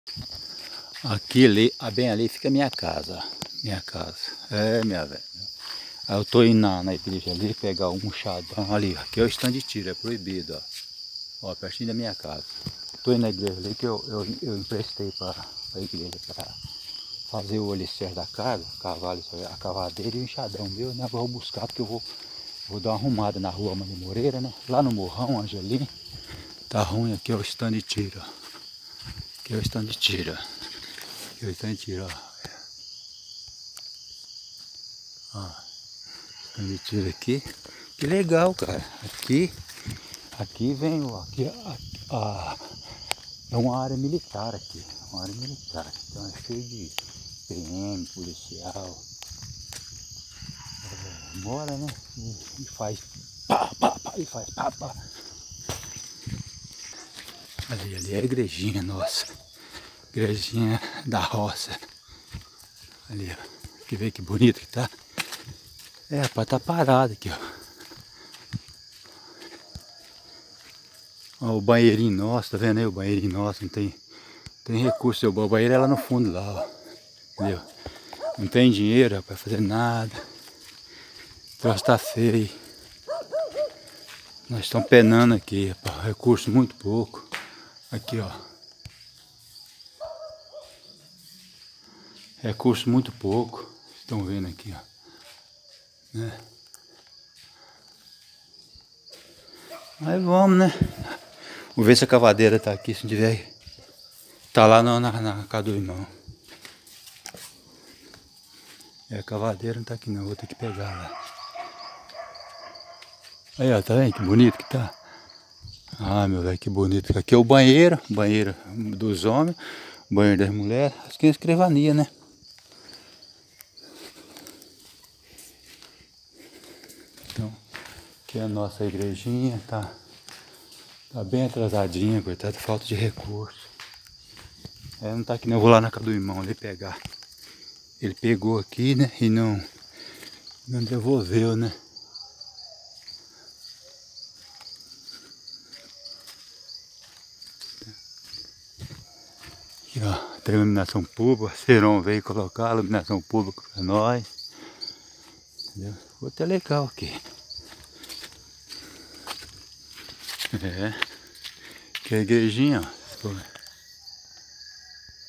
Aqui ali, bem ali fica minha casa. Minha casa. É, minha velha. Aí eu tô indo na igreja ali pegar um chadão ali. Aqui é o stand de tiro, é proibido, ó. Ó, pertinho da minha casa. Tô indo na igreja ali que eu emprestei pra igreja pra fazer o alicerce da casa, a cavadeira e o enxadão meu, né? Vou buscar porque eu vou dar uma arrumada na rua Mani Moreira, né? Lá no Morrão, Angelim. Tá ruim, aqui é o stand de tiro, ó. Aqui é o stand de tiro, ó. Aqui é o stand de tiro, ó. Stand de tiro aqui. Que legal, cara. Aqui vem, ó. É uma área militar aqui. Uma área militar. Então é cheio de PM, policial. Mora, né? E faz pá, pá, pá, e faz pá, pá. Ali é a igrejinha nossa. Igrejinha da roça. Ali, ó. Que vê que bonito que tá. É, rapaz, tá parado aqui, ó. Ó, o banheirinho nosso, tá vendo aí? O banheirinho nosso, não tem recurso. O banheiro é lá no fundo, lá, ó. Entendeu? Não tem dinheiro pra fazer nada. O troço tá feio. Nós estamos penando aqui, rapaz. Recurso muito pouco. Aqui, ó. Recurso muito pouco. Estão vendo aqui, ó. Né? Aí vamos, né? Vamos ver se a cavadeira tá aqui, se não tiver. Tá lá na casa do irmão. É, a cavadeira não tá aqui não, vou ter que pegar lá. Aí, ó, tá vendo que bonito que tá? Ah, meu velho, que bonito. Aqui é o banheiro dos homens, banheiro das mulheres. Acho que é escrivania, né? Então, aqui é a nossa igrejinha, tá bem atrasadinha, coitado, falta de recurso. É, não tá aqui não, eu vou lá na casa do irmão ali pegar. Ele pegou aqui, né, e não devolveu, né. Aqui, ó, tem iluminação pública, Serão veio colocar a iluminação pública pra nós. Entendeu? Ficou até legal aqui. É, que é a igrejinha, ó.